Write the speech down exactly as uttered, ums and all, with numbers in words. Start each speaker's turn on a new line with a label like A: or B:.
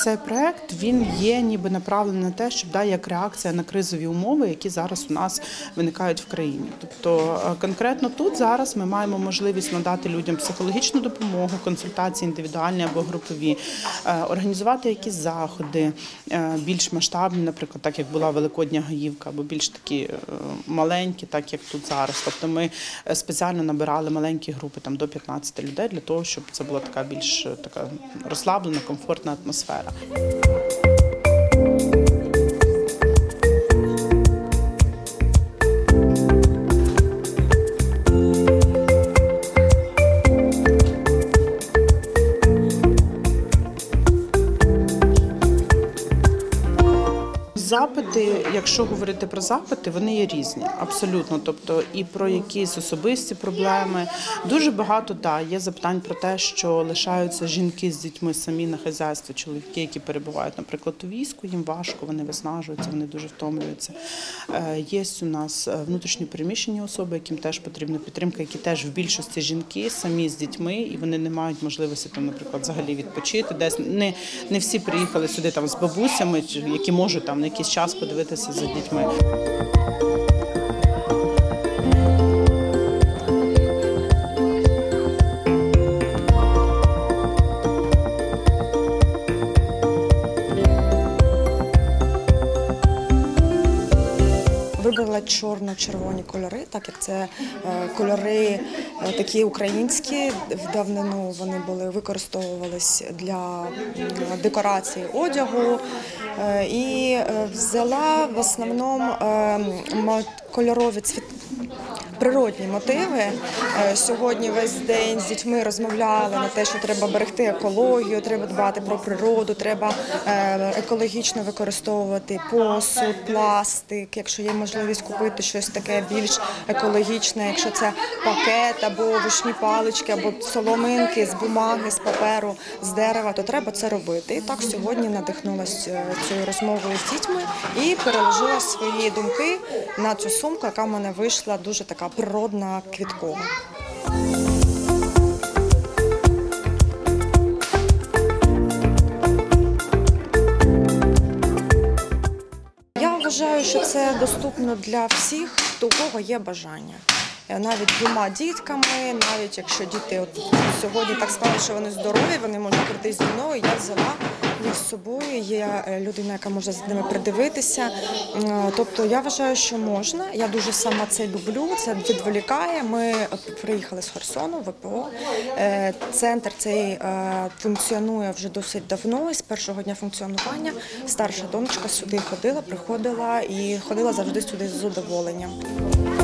A: цей проект, він є ніби направлений на те, щоб да, як реакція на кризові умови, які зараз у нас виникають в країні. Тобто конкретно тут зараз ми маємо можливість надати людям психологічну допомогу, консультації індивідуальні або групові, організувати якісь заходи більш масштабні, наприклад, так як була Великодня Гаївка, або більш такі маленькі, так як тут зараз. Тобто ми спеціально набирали маленькі групи там, до п'ятнадцяти людей для того, щоб це була така більш така розслаблена, комфортна атмосфера. Запити, якщо говорити про запити, вони є різні, абсолютно. Тобто і про якісь особисті проблеми. Дуже багато, да, є запитань про те, що лишаються жінки з дітьми самі на хазяйстві, чоловіки, які перебувають, наприклад, у війську, їм важко, вони виснажуються, вони дуже втомлюються. Є у нас внутрішньо переміщені особи, яким теж потрібна підтримка, які теж в більшості жінки самі з дітьми, і вони не мають можливості, там, наприклад, взагалі відпочити. Десь не, не всі приїхали сюди там, з бабусями, які можуть там на якийсь час подивитися за дітьми.
B: Вибрала чорно-червоні кольори, так як це кольори такі українські, в давнину вони були використовувались для декорації одягу. І взяла в основному кольорові цвіти. Природні мотиви. Сьогодні весь день з дітьми розмовляли на те, що треба берегти екологію, треба дбати про природу, треба екологічно використовувати посуд, пластик, якщо є можливість купити щось таке більш екологічне, якщо це пакет або вушні палички, або соломинки з бумаги, з паперу, з дерева, то треба це робити. І так сьогодні надихнулася цією розмовою з дітьми і переложила свої думки на цю сумку, яка в мене вийшла дуже така природна, квіткова. Я вважаю, що це доступно для всіх, хто у кого є бажання. Навіть двома дітками, навіть якщо діти от сьогодні так сказали, що вони здорові, вони можуть прийти зі мною, я взяла їх з собою, є людина, яка може з ними придивитися. Тобто я вважаю, що можна, я дуже сама це люблю, це відволікає. Ми приїхали з Херсону, ВПО, центр цей функціонує вже досить давно, з першого дня функціонування. Старша донечка сюди ходила, приходила і ходила завжди сюди з задоволенням.